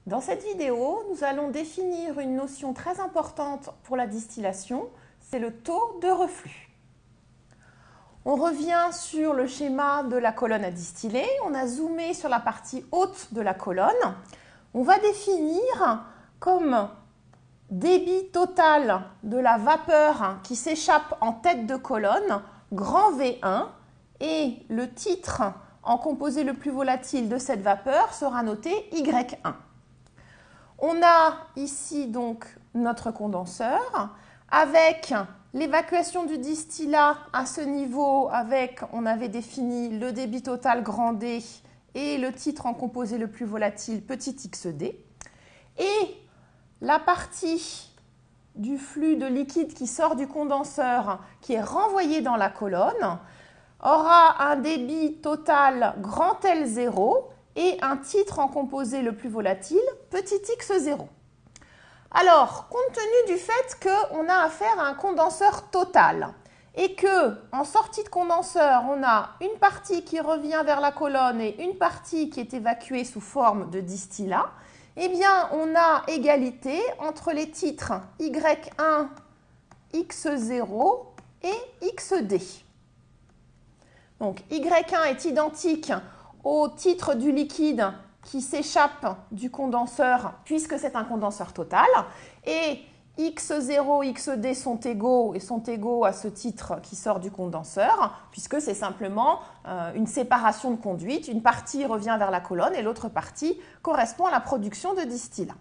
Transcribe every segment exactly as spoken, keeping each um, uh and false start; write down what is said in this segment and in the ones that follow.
Dans cette vidéo, nous allons définir une notion très importante pour la distillation, c'est le taux de reflux. On revient sur le schéma de la colonne à distiller, on a zoomé sur la partie haute de la colonne. On va définir comme débit total de la vapeur qui s'échappe en tête de colonne, grand V un, et le titre en composé le plus volatile de cette vapeur sera noté Y un. On a ici donc notre condenseur avec l'évacuation du distillat à ce niveau, avec, on avait défini le débit total grand D et le titre en composé le plus volatile petit xd. Et la partie du flux de liquide qui sort du condenseur, qui est renvoyé dans la colonne, aura un débit total grand L zéro et un titre en composé le plus volatile, petit x zéro. Alors, compte tenu du fait qu'on a affaire à un condenseur total et que en sortie de condenseur, on a une partie qui revient vers la colonne et une partie qui est évacuée sous forme de distillat, eh bien, on a égalité entre les titres Y un, X zéro et Xd. Donc, Y un est identique au titre du liquide qui s'échappe du condenseur puisque c'est un condenseur total et X zéro, Xd sont égaux et sont égaux à ce titre qui sort du condenseur puisque c'est simplement euh, une séparation de conduite. Une partie revient vers la colonne et l'autre partie correspond à la production de distillat.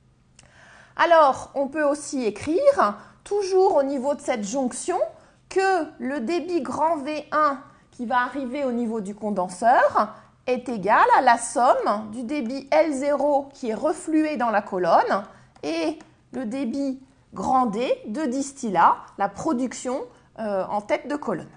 Alors, on peut aussi écrire, toujours au niveau de cette jonction, que le débit grand V un qui va arriver au niveau du condenseur est égal à la somme du débit L zéro qui est reflué dans la colonne et le débit grand D de distillat, la production euh, en tête de colonne.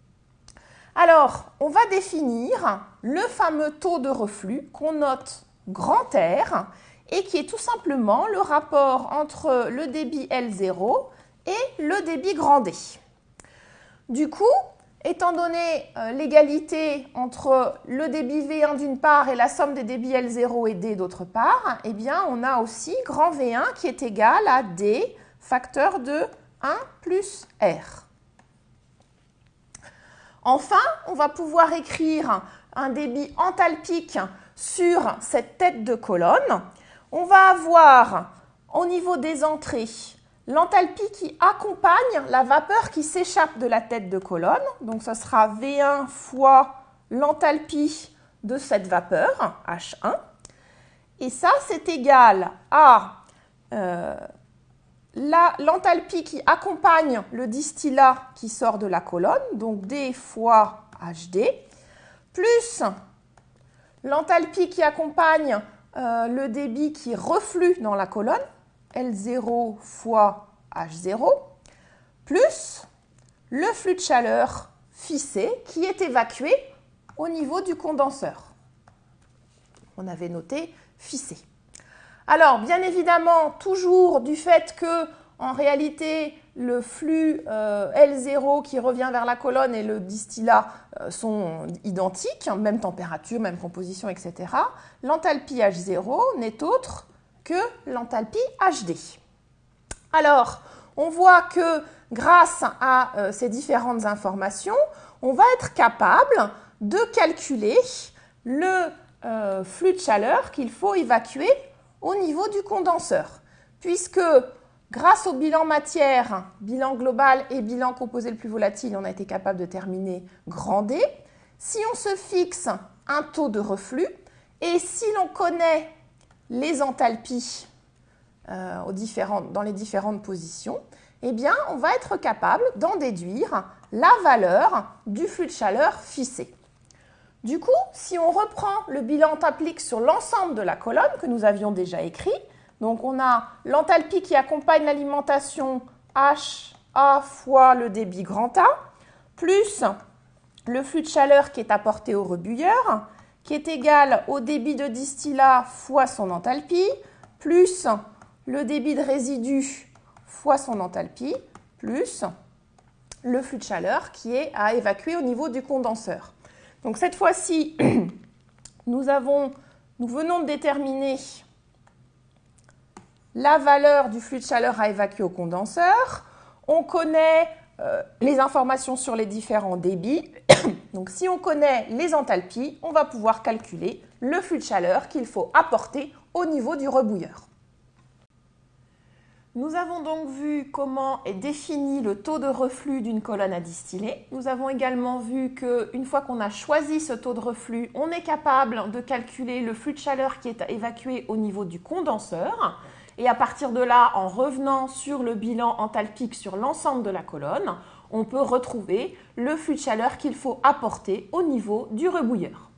Alors, on va définir le fameux taux de reflux qu'on note grand R et qui est tout simplement le rapport entre le débit L zéro et le débit grand D. Du coup, étant donné euh, l'égalité entre le débit V un d'une part et la somme des débits L zéro et D d'autre part, eh bien, on a aussi grand V un qui est égal à D facteur de un plus R. Enfin, on va pouvoir écrire un débit enthalpique sur cette tête de colonne. On va avoir au niveau des entrées l'enthalpie qui accompagne la vapeur qui s'échappe de la tête de colonne. Donc, ce sera V un fois l'enthalpie de cette vapeur, H un. Et ça, c'est égal à euh, l'enthalpie qui accompagne le distillat qui sort de la colonne, donc D fois H D, plus l'enthalpie qui accompagne euh, le débit qui reflue dans la colonne, L zéro fois H zéro, plus le flux de chaleur fissé qui est évacué au niveau du condenseur. On avait noté fissé. Alors, bien évidemment, toujours du fait que, en réalité, le flux euh, L zéro qui revient vers la colonne et le distillat euh, sont identiques, même température, même composition, et cetera, l'enthalpie H zéro n'est autre que l'enthalpie H D. Alors, on voit que grâce à euh, ces différentes informations, on va être capable de calculer le euh, flux de chaleur qu'il faut évacuer au niveau du condenseur. Puisque grâce au bilan matière, bilan global et bilan composé le plus volatile, on a été capable de terminer grand D. Si on se fixe un taux de reflux et si l'on connaît les enthalpies euh, aux différentes, dans les différentes positions, eh bien, on va être capable d'en déduire la valeur du flux de chaleur fissé. Du coup, si on reprend le bilan enthalpique sur l'ensemble de la colonne que nous avions déjà écrit, donc on a l'enthalpie qui accompagne l'alimentation H A fois le débit grand A, plus le flux de chaleur qui est apporté au rebouilleur, qui est égal au débit de distillat fois son enthalpie, plus le débit de résidu fois son enthalpie, plus le flux de chaleur qui est à évacuer au niveau du condenseur. Donc cette fois-ci, nous, avons, nous venons de déterminer la valeur du flux de chaleur à évacuer au condenseur, on connaît euh, les informations sur les différents débits. Donc si on connaît les enthalpies, on va pouvoir calculer le flux de chaleur qu'il faut apporter au niveau du rebouilleur. Nous avons donc vu comment est défini le taux de reflux d'une colonne à distiller. Nous avons également vu qu'une fois qu'on a choisi ce taux de reflux, on est capable de calculer le flux de chaleur qui est évacué au niveau du condenseur. Et à partir de là, en revenant sur le bilan enthalpique sur l'ensemble de la colonne, on peut retrouver le flux de chaleur qu'il faut apporter au niveau du rebouilleur.